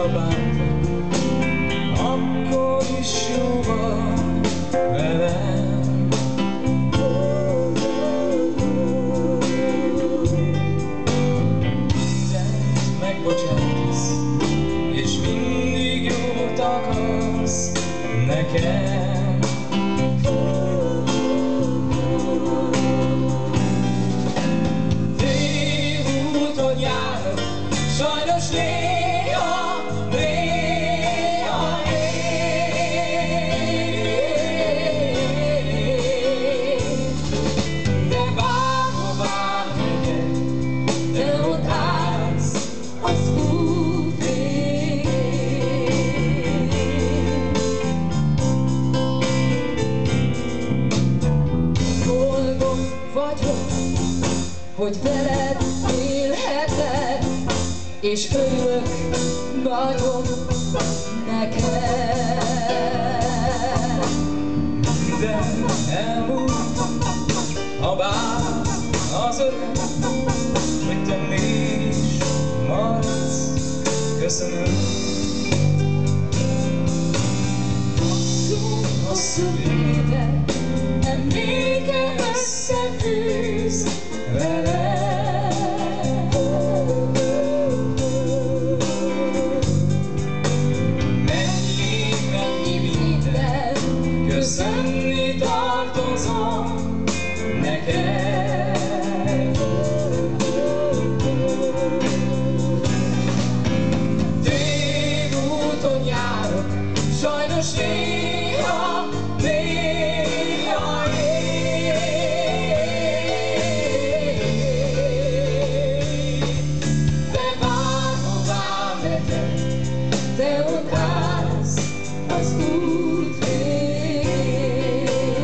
bántom, akkor is jó vagy velem. Mindent megbocsátasz, és mindig jót akarsz nekem. Tévúton járok, sajnos néha én, de bárhová megyek, te ott állsz az út végén. Boldog vagyok, hogy veled élhetek, és örülök nagyon neked. Minden elmúlt, ha bár az öreg, hogy te mégis maradsz. Köszönöm. Hosszú évek emléke összefűz veled. Mennyi minden köszönni tartozom neked. Tévúton járok, sajnos néha te ott állsz az út végén.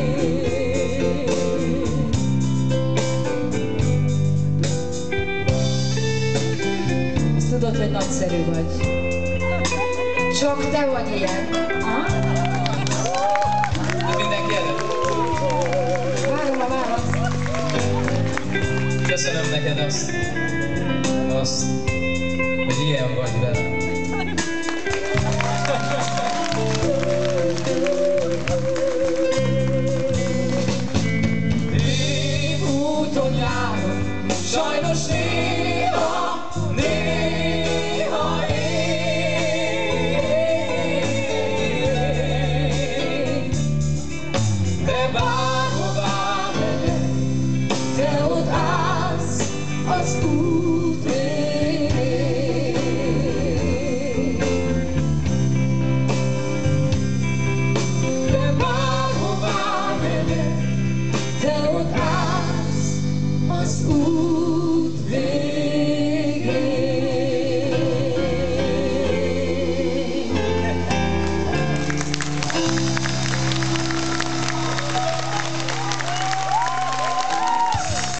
Azt tudod, hogy nagyszerű vagy. Csak te vagy ilyen. De mindenki előtt. Várom a választ. Köszönöm neked azt, hogy ilyen vagy velem.